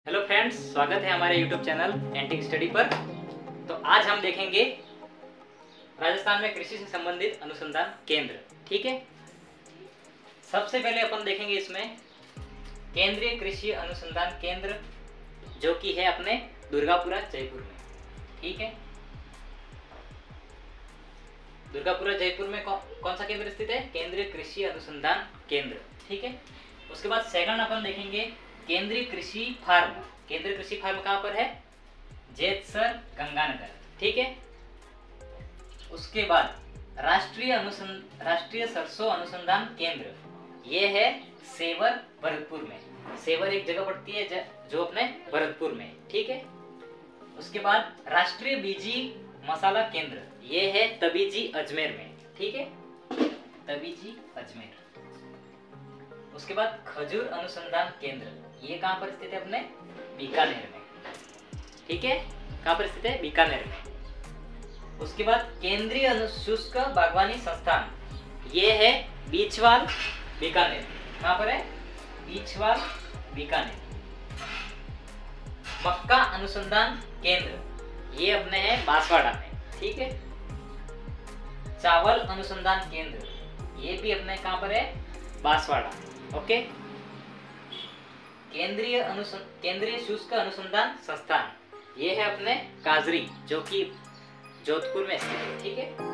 Hello friends, स्वागत है हमारे यूट्यूब चैनल एंटिक स्टडी पर। तो आज हम देखेंगे राजस्थान में कृषि से संबंधित अनुसंधान केंद्र। ठीक है, सबसे पहले अपन देखेंगे इसमें केंद्रीय कृषि अनुसंधान केंद्र, जो कि है अपने दुर्गापुरा जयपुर में। ठीक है, दुर्गापुरा जयपुर में कौन सा केंद्र स्थित है? केंद्रीय कृषि अनुसंधान केंद्र। ठीक है, उसके बाद सेकंड अपन देखेंगे केंद्रीय कृषि फार्म। केंद्रीय कृषि फार्म कहाँ पर है? जेतसर, गंगानगर। ठीक है, उसके बाद राष्ट्रीय सरसों अनुसंधान केंद्र, ये है सेवर, भरतपुर में। सेवर एक जगह पड़ती है जो अपने भरतपुर में। ठीक है, उसके बाद राष्ट्रीय बीजी मसाला केंद्र, ये है तबीजी, अजमेर में। ठीक है, तबीजी, अजमेर। उसके बाद खजूर अनुसंधान केंद्र, ये कहाँ पर स्थित है? अपने बीकानेर में। ठीक है, कहाँ पर स्थित है? बीकानेर में। उसके बाद केंद्रीय अनुशुष्क बागवानी संस्थान, ये है बीछवाल, बीकानेर। कहाँ पर है? बीछवाल, बीकानेर। मक्का अनुसंधान केंद्र, ये अपने है बांसवाड़ा में। ठीक है, चावल अनुसंधान केंद्र, ये भी अपने कहाँ पर है? बांसवाड़ा। ओके, केंद्रीय शुष्क अनुसंधान संस्थान, ये है अपने काजरी, जो कि जोधपुर में स्थित है। ठीक है,